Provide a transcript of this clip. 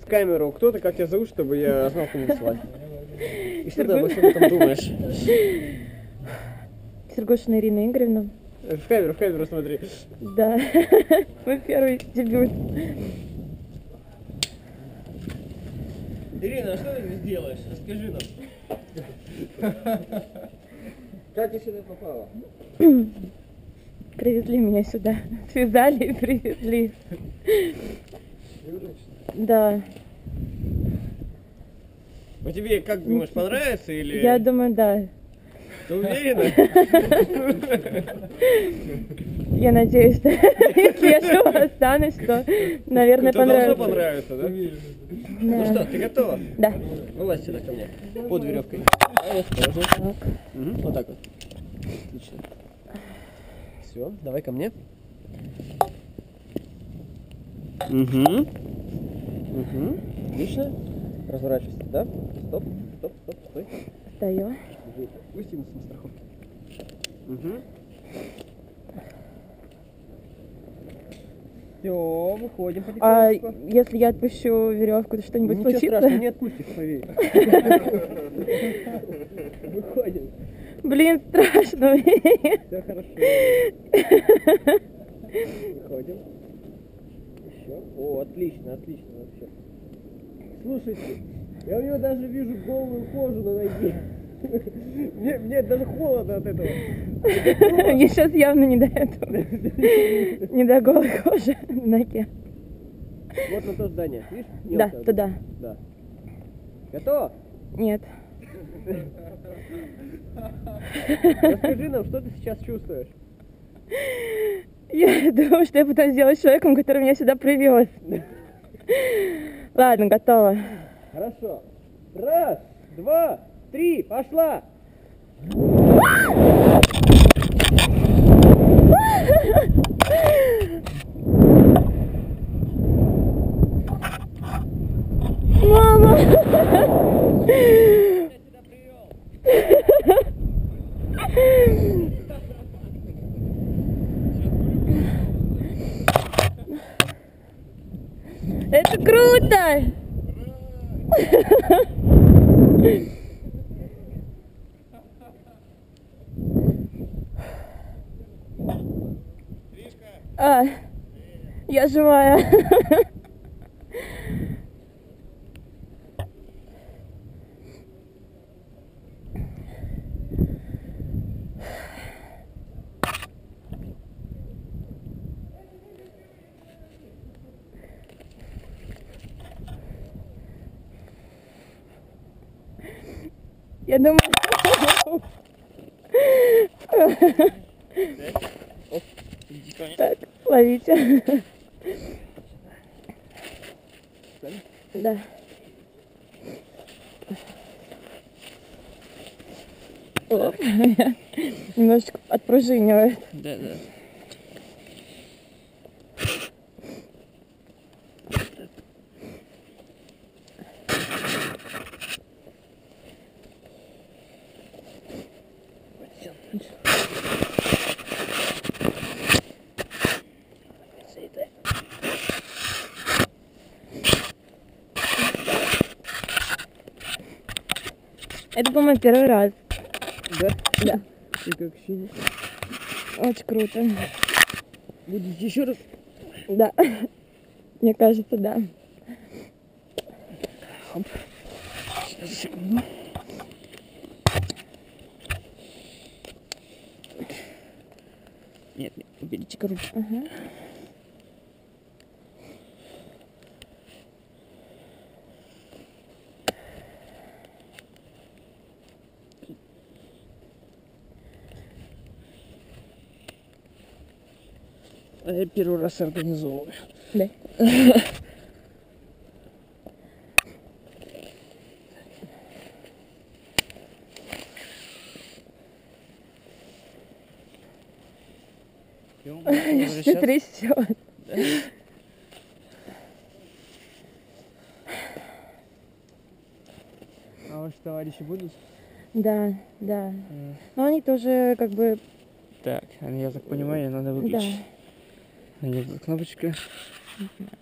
камеру, кто ты, как тебя зовут, чтобы я знал, кому слать. И что ты обо всем этом думаешь? Сергошина Ирина Игоревна. В камеру смотри. Да, мой первый дебют. Ирина, а что ты здесь делаешь? Расскажи нам. Как ты сюда попала? Привезли меня сюда. Связали и привезли. Да. А тебе, как думаешь, понравится или... Я думаю, да. Ты уверена? Я надеюсь, что если я живо останусь, то, наверное, Это должно понравится. понравиться, да? Ну что, ты готова? Да. Вылазь сюда ко мне. Под веревкой. Осторожно. Так. Вот так вот. Отлично. Все, давай ко мне. Отлично. Разворачивайся, да? Стоп, стой. Стою. Пусти нас на страховке. Все, выходим А потихонечку. если я отпущу веревку, то что-нибудь Ничего случится? страшного, не отпустишь, поверь. Выходим. Блин, страшно. Все хорошо. Выходим. Еще. О, отлично вообще. Слушайте, я у него даже вижу голую кожу на ноге. Мне даже холодно от этого. Мне сейчас явно не до этого. Не до голой кожи на ноге. Вот на то здание, видишь? Да, Мелкое. туда. Да. Готово? Нет. Расскажи нам, что ты сейчас чувствуешь? Я думаю, что я пытаюсь сделать человеком, который меня сюда привез. Ладно, готово. Хорошо. Раз, два, три, пошла! Мама! Это круто! А, я живая. Я думаю... Так, ловите. Да. О, немножечко отпружинивает. Да. Это, по-моему, первый раз. Да? Да. И как ощущение? Очень круто. Будете еще раз? Да. Мне кажется, да. Хоп. Сейчас, секунду. Нет, уберите-ка руки. Ага. А я первый раз организовываю. Да. Все трясет. А ваши товарищи будут? Да. Но они тоже как бы... Так, я так понимаю, надо выключить. Да. Кнопочка.